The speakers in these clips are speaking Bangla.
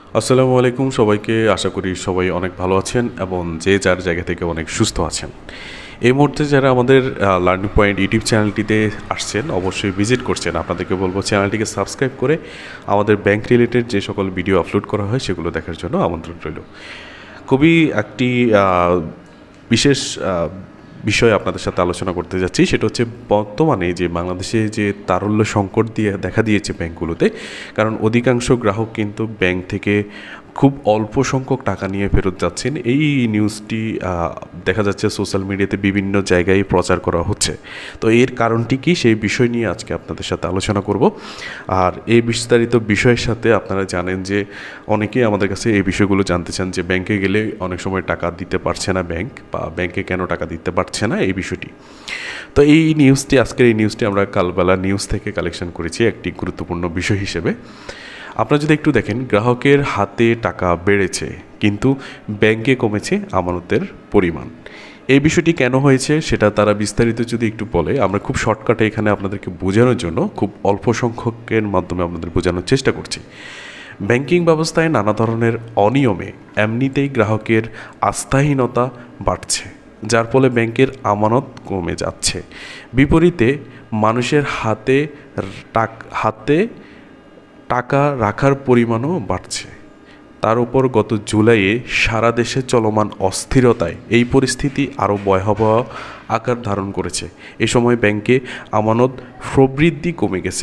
আসসালামু আলাইকুম সবাইকে। আশা করি সবাই অনেক ভালো আছেন এবং যে যার জায়গা থেকে অনেক সুস্থ আছেন। এই মুহূর্তে যারা আমাদের লার্নিং পয়েন্ট ইউটিউব চ্যানেলটিতে আসছেন, অবশ্যই ভিজিট করছেন, আপনাদেরকে বলবো চ্যানেলটিকে সাবস্ক্রাইব করে আমাদের ব্যাংক রিলেটেড যে সকল ভিডিও আপলোড করা হয় সেগুলো দেখার জন্য আমন্ত্রণ রইল। খুবই একটি বিশেষ বিষয় আপনাদের সাথে আলোচনা করতে যাচ্ছি, সেটা হচ্ছে বর্তমানে যে বাংলাদেশে যে তারল্য সংকট দিয়ে দেখা দিয়েছে ব্যাংকগুলোতে। কারণ অধিকাংশ গ্রাহক কিন্তু ব্যাংক থেকে খুব অল্প সংখ্যক টাকা নিয়ে ফেরত যাচ্ছেন। এই নিউজটি দেখা যাচ্ছে সোশ্যাল মিডিয়াতে বিভিন্ন জায়গায় প্রচার করা হচ্ছে। তো এর কারণটি কি, সেই বিষয় নিয়ে আজকে আপনাদের সাথে আলোচনা করব। আর এই বিস্তারিত বিষয়ের সাথে আপনারা জানেন যে অনেকেই আমাদের কাছে এই বিষয়গুলো জানতে চান যে ব্যাংকে গেলে অনেক সময় টাকা দিতে পারছে না ব্যাংক, বা ব্যাংকে কেন টাকা দিতে পারছে না এই বিষয়টি। তো এই নিউজটি, আজকের এই নিউজটি আমরা কালবেলা নিউজ থেকে কালেকশন করেছি একটি গুরুত্বপূর্ণ বিষয় হিসেবে। আপনারা যদি একটু দেখেন, গ্রাহকের হাতে টাকা বেড়েছে কিন্তু ব্যাংকে কমেছে আমানতের পরিমাণ। এই বিষয়টি কেন হয়েছে সেটা তারা বিস্তারিত যদি একটু বলে, আমরা খুব শর্টকাটে এখানে আপনাদেরকে বোঝানোর জন্য খুব অল্প সংখ্যকের মাধ্যমে আপনাদের বোঝানোর চেষ্টা করছি। ব্যাংকিং ব্যবস্থায় নানা ধরনের অনিয়মে এমনিতেই গ্রাহকের আস্থাহীনতা বাড়ছে, যার ফলে ব্যাংকের আমানত কমে যাচ্ছে। বিপরীতে মানুষের হাতে টাকা রাখার পরিমাণও বাড়ছে। তার উপর গত জুলাইয়ে সারা দেশে চলমান অস্থিরতায় এই পরিস্থিতি আরও ভয়াবহ আকার ধারণ করেছে। এ সময় ব্যাংকে আমানত প্রবৃদ্ধি কমে গেছে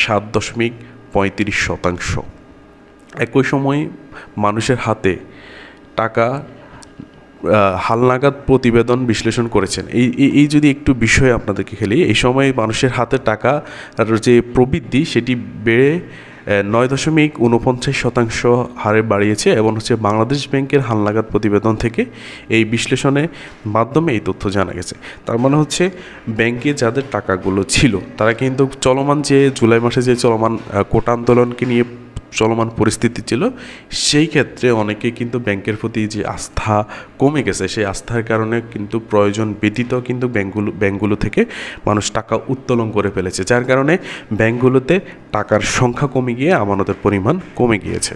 7.35%। একই সময় মানুষের হাতে টাকা হালনাগাদ প্রতিবেদন বিশ্লেষণ করেছেন। এই যদি একটু বিষয় আপনাদেরকে খেলি, এই সময় মানুষের হাতে টাকা যে প্রবৃদ্ধি সেটি বেড়ে 9.49% হারে বাড়িয়েছে, এবং বাংলাদেশ ব্যাংকের হালনাগাদ প্রতিবেদন থেকে এই বিশ্লেষণের মাধ্যমে এই তথ্য জানা গেছে। তার মানে হচ্ছে ব্যাংকে যাদের টাকাগুলো ছিল তারা কিন্তু চলমান যে জুলাই মাসে যে চলমান কোটা আন্দোলনকে নিয়ে চলমান পরিস্থিতি ছিল, সেই ক্ষেত্রে অনেকে কিন্তু ব্যাংকের প্রতি যে আস্থা কমে গেছে, সেই আস্থার কারণে কিন্তু প্রয়োজন ব্যতীত কিন্তু ব্যাংকগুলো থেকে মানুষ টাকা উত্তোলন করে ফেলেছে, যার কারণে ব্যাংকগুলোতে টাকার সংখ্যা কমে গিয়ে আমানতের পরিমাণ কমে গিয়েছে।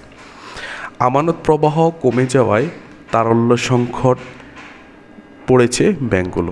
আমানত প্রবাহ কমে যাওয়ায় তারল্য সংকট পড়েছে ব্যাংকগুলো।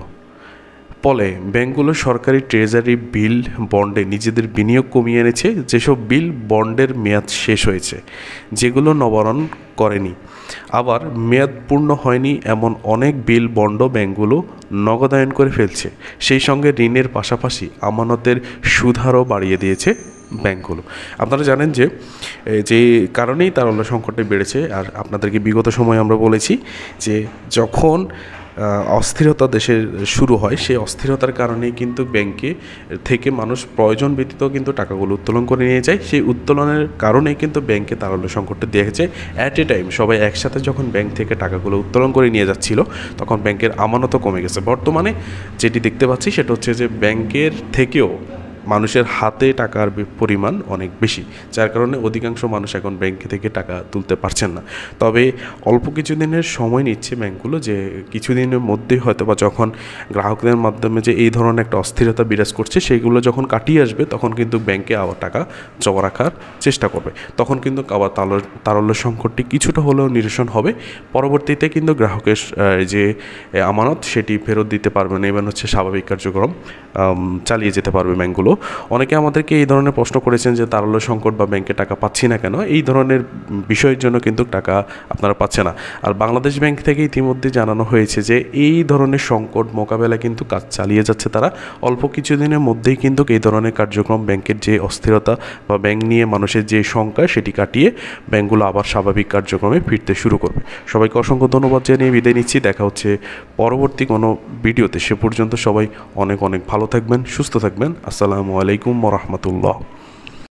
ফলে ব্যাংকগুলো সরকারি ট্রেজারি বিল বন্ডে নিজেদের বিনিয়োগ কমিয়ে এনেছে। যেসব বিল বন্ডের মেয়াদ শেষ হয়েছে, যেগুলো নবায়ন করেনি, আবার মেয়াদ পূর্ণ হয়নি এমন অনেক বিল বন্ড ব্যাংকগুলো নগদায়ন করে ফেলছে। সেই সঙ্গে ঋণের পাশাপাশি আমানতের সুদহারও বাড়িয়ে দিয়েছে ব্যাংকগুলো। আপনারা জানেন যে কারণেই তারল্য সংকটটা বেড়েছে। আর আপনাদেরকে বিগত সময়ে আমরা বলেছি যে যখন অস্থিরতা দেশে শুরু হয়, সেই অস্থিরতার কারণেই কিন্তু ব্যাংকে থেকে মানুষ প্রয়োজন ব্যতীত কিন্তু টাকাগুলো উত্তোলন করে নিয়ে যায়। সেই উত্তোলনের কারণেই কিন্তু ব্যাংকে তারল্য সংকটটা দেখেছে। অ্যাট এ টাইম সবাই একসাথে যখন ব্যাংক থেকে টাকাগুলো উত্তোলন করে নিয়ে যাচ্ছিল, তখন ব্যাংকের আমানতও কমে গেছে। বর্তমানে যেটি দেখতে পাচ্ছি সেটা হচ্ছে যে ব্যাংকের থেকেও মানুষের হাতে টাকার পরিমাণ অনেক বেশি, যার কারণে অধিকাংশ মানুষ এখন ব্যাংক থেকে টাকা তুলতে পারছেন না। তবে অল্প কিছুদিনের সময় নিচ্ছে ব্যাংকগুলো, যে কিছুদিনের মধ্যেই হয়তো বা যখন গ্রাহকদের মাধ্যমে যে এই ধরনের একটা অস্থিরতা বিরাজ করছে সেগুলো যখন কাটিয়ে আসবে, তখন কিন্তু ব্যাংকে আবার টাকা জমা রাখার চেষ্টা করবে। তখন কিন্তু আবার তারল্য সংকটটি কিছুটা হলেও নিরসন হবে। পরবর্তীতে কিন্তু গ্রাহকের যে আমানত সেটি ফেরত দিতে পারবে না, এবং স্বাভাবিক কার্যক্রম চালিয়ে যেতে পারবে ব্যাংকগুলো। অনেকে আমাদেরকে এই ধরনের প্রশ্ন করেছেন যে তারল্য সংকট বা ব্যাংকে টাকা পাচ্ছি না কেন। এই ধরনের বিষয়ের জন্য কিন্তু টাকা আপনারা পাচ্ছে না। আর বাংলাদেশ ব্যাংক থেকে ইতিমধ্যে জানানো হয়েছে যে এই ধরনের সংকট মোকাবেলা কিন্তু কাজ চালিয়ে যাচ্ছে তারা। অল্প কিছুদিনের মধ্যেই কিন্তু এই ধরনের কার্যক্রম, ব্যাংকের যে অস্থিরতা বা ব্যাংক নিয়ে মানুষের যে শঙ্কা সেটি কাটিয়ে ব্যাংকগুলো আবার স্বাভাবিক কার্যক্রমে ফিরতে শুরু করবে। সবাইকে অসংখ্য ধন্যবাদ জানিয়ে বিদায় নিচ্ছি। দেখা হচ্ছে পরবর্তী কোনো ভিডিওতে। সে পর্যন্ত সবাই অনেক অনেক ভালো থাকবেন, সুস্থ থাকবেন। আসসালামু আলাইকুম ওয়া রাহমাতুল্লাহ।